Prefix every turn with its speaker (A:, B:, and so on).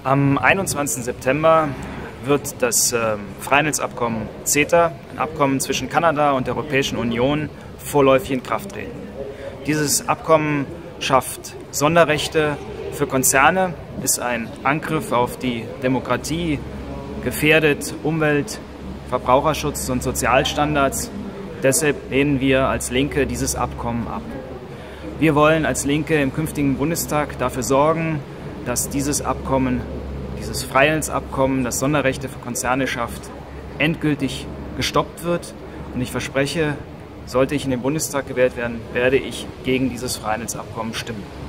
A: Am 21. September wird das Freihandelsabkommen CETA, ein Abkommen zwischen Kanada und der Europäischen Union, vorläufig in Kraft treten. Dieses Abkommen schafft Sonderrechte für Konzerne, ist ein Angriff auf die Demokratie, gefährdet Umwelt-, Verbraucherschutz und Sozialstandards. Deshalb lehnen wir als Linke dieses Abkommen ab. Wir wollen als Linke im künftigen Bundestag dafür sorgen, dass dieses Abkommen, dieses Freihandelsabkommen, das Sonderrechte für Konzerne schafft, endgültig gestoppt wird. Und ich verspreche, sollte ich in den Bundestag gewählt werden, werde ich gegen dieses Freihandelsabkommen stimmen.